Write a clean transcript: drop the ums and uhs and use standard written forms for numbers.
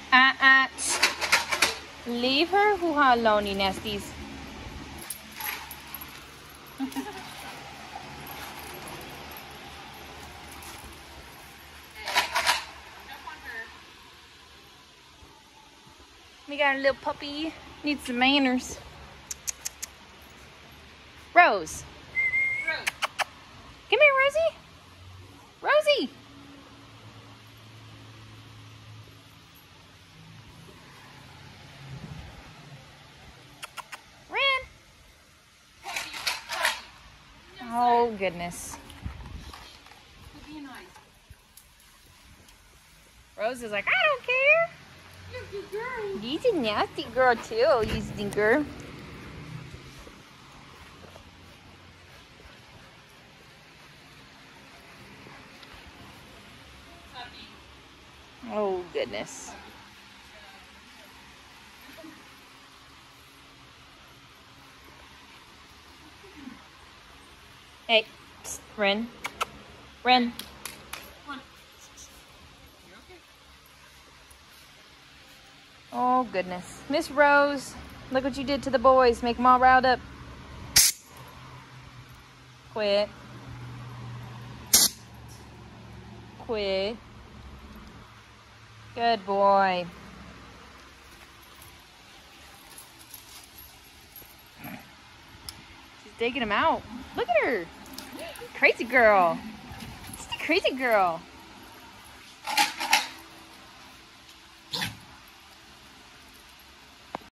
Leave her hoo-ha alone, you nasties. We got a little puppy. Needs some manners. Rose. Come here, Rosie. Rosie. Ren. Oh, goodness. Rose is like, I don't care. You's a nasty girl too, you stinker. Oh goodness. Hey, psst, Ren. Ren. Oh goodness. Miss Rose, look what you did to the boys. Make them all riled up. Quit. Quit. Good boy. She's digging him out. Look at her. Crazy girl. She's a crazy girl.